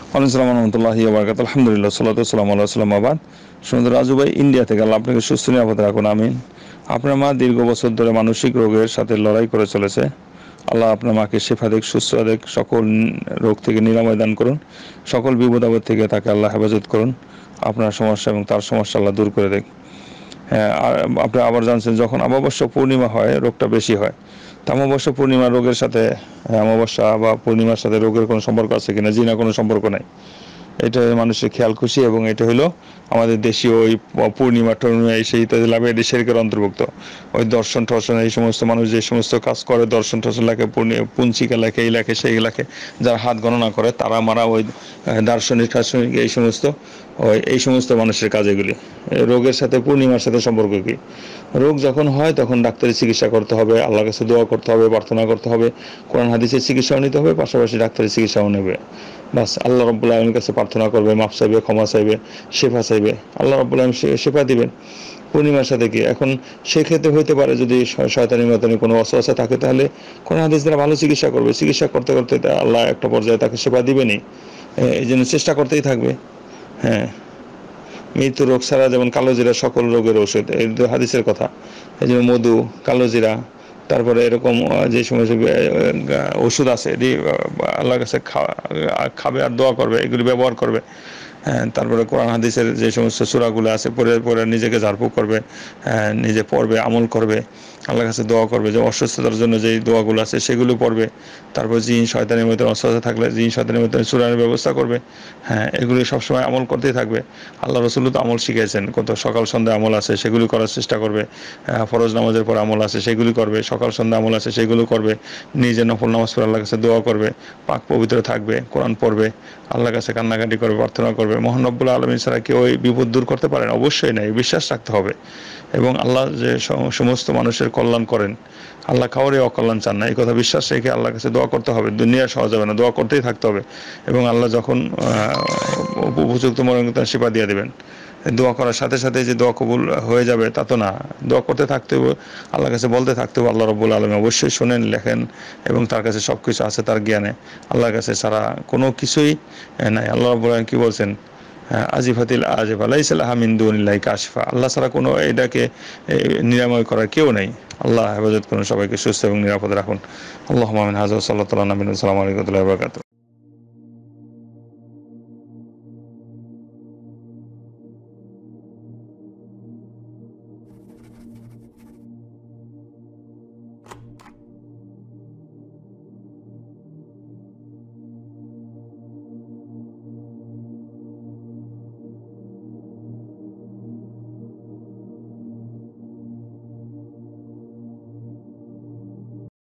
আসসালামু রহমতুল্লাহি ওয়া বারাকাতুহু। আলহামদুলিল্লাহ, সাল্লাতু ওয়াসসালামু আলা রাসূলিল্লাহ, মা বাদ। সুন্দর রাজু ভাই ইন্ডিয়া থেকে, আল্লাহ আপনাকে সুস্থ নিরাপদে রাখুন, আমিন। আপনার মা দীর্ঘ বছর ধরে মানসিক রোগের সাথে লড়াই করে চলেছে। আল্লাহ আপনার মাকে শিফা দিক, সুস্থ দিক, সকল রোগ থেকে নিরাময় দান করুন, সকল বিপদ আপদ থেকে তাকে আল্লাহ হেফাজত করুন, আপনার সমস্যা এবং তার সমস্যা আল্লাহ দূর করে দেখ। হ্যাঁ, আর আপনি আবার জানছেন, যখন অমাবস্যা পূর্ণিমা হয় রোগটা বেশি হয়। তো অমাবস্যা পূর্ণিমা রোগের সাথে, অমাবস্যা বা পূর্ণিমার সাথে রোগের কোনো সম্পর্ক আছে কিনা? জি না, কোনো সম্পর্ক নাই। এটা মানুষের খেয়াল খুশি, এবং এটা হলো আমাদের দেশীয় ওই পূর্ণিমা টর্ণিমা এই সেই ইত্যাদি লাভে এটি শেরকের অন্তর্ভুক্ত। ওই দর্শন টর্শন এই সমস্ত মানুষ যে সমস্ত কাজ করে, দর্শন টর্শন লেখে, পুঞ্চিকা লেখে, এই লেখে সেই লেখে, যারা হাত গণনা করে তারা মারা ওই দার্শনিক টার্শনিক এই সমস্ত এই সমস্ত মানুষের কাজ এগুলি। রোগের সাথে পূর্ণিমার সাথে সম্পর্ক কি? রোগ যখন হয় তখন ডাক্তারি চিকিৎসা করতে হবে, আল্লাহর কাছে দোয়া করতে হবে, প্রার্থনা করতে হবে, কোরআন হাদিসের চিকিৎসাও নিতে হবে, পাশাপাশি ডাক্তারি চিকিৎসাও নেবে। বাস আল্লাহ রাব্বুল আলামিনের কাছে প্রার্থনা করবে, মাফ চাইবে, ক্ষমা চাইবে, শেফা চাইবে, আল্লাহ রাব্বুল আলামিন শেফা দিবেন। পূর্ণিমার সাথে কি এখন সেক্ষেত্রে হইতে পারে যদি শয়তানি মতানি কোনো অসুস্থতা থাকে, তাহলে কোরআন হাদিস দ্বারা ভালো চিকিৎসা করবে, চিকিৎসা করতে করতে আল্লাহ একটা পর্যায়ে তাকে সেবা দিবেনই। এই জন্য চেষ্টা করতেই থাকবে। হ্যাঁ, মৃত্যু রোগ ছাড়া, যেমন কালোজিরা সকল রোগের ওষুধ, এই হাদিসের কথা। এই জন্য মধু, কালোজিরা, তারপরে এরকম যে সমস্ত ওষুধ আছে এটি আল্লাহর কাছে খাবে আর দোয়া করবে, এগুলি ব্যবহার করবে। হ্যাঁ, তারপরে কোরআন হাদিসের যে সমস্ত সূরাগুলো আছে পড়ে পড়ে নিজেকে ঝাড়ফুঁক করবে, নিজে পড়বে, আমল করবে, আল্লাহর কাছে দোয়া করবে, যে অসুস্থতার জন্য যেই দোয়াগুলো আছে সেগুলো পড়বে। তারপর জিন শয়তানের মধ্যে অসুস্থতা থাকলে জিন শয়তানের মধ্যে সূরার ব্যবস্থা করবে। হ্যাঁ, এগুলি সবসময় আমল করতেই থাকবে। আল্লাহ রসুল তো আমল শিখিয়েছেন, কত সকাল সন্ধ্যা আমল আছে সেগুলি করার চেষ্টা করবে। ফরজ নামাজের পর আমল আছে সেগুলি করবে, সকাল সন্ধ্যা আমল আছে সেগুলো করবে, নিজে নফল নামাজ পড়ে আল্লাহর কাছে দোয়া করবে, পাক পবিত্র থাকবে, কোরআন পড়বে, আল্লাহর কাছে কান্নাকাটি করবে, প্রার্থনা করবে। মহান রব্বুল আলামিন ছাড়া কেউ ওই বিপদ দূর করতে পারেন? অবশ্যই নাই, বিশ্বাস রাখতে হবে। এবং আল্লাহ যে সমস্ত মানুষের কল্যাণ করেন, আল্লাহ কাউরে অকল্যাণ চান না, এই কথা বিশ্বাস রেখে আল্লাহর কাছে দোয়া করতে হবে। দুনিয়া সহজ হবে না, দোয়া করতেই থাকতে হবে। এবং আল্লাহ যখন উপযুক্ত মরণতা সেবা দিয়ে দেবেন। দোয়া করার সাথে সাথে যে দোয়া কবুল হয়ে যাবে তা তো না, দোয়া করতে থাকতে হবে, আল্লাহর কাছে বলতে থাকতে হবে। আল্লাহ রব্বুল আলামিন অবশ্যই শোনেন, লেখেন, এবং তার কাছে সব কিছু আছে তার জ্ঞানে। আল্লাহর কাছে ছাড়া কোনো কিছুই নাই। আল্লাহ রব্বুল আলামিন কি বলছেন? আজিফাতিল আজিফা লাইসা লাহা মিন দুনিল্লাহি কাশফা। আল্লাহ ছাড়া কোনো এটাকে নিরাময় করার কেউ নেই। আল্লাহ হেফাজত করুন, সবাইকে সুস্থ এবং নিরাপদ রাখুন। আল্লাহুম্মা আমিন। হাযা সাল্লাল্লাহু আলাইহি ওয়া সাল্লাম। আসসালামু আলাইকুম ওয়া রাহমাতুল্লাহি ওয়া বারাকাতুহু।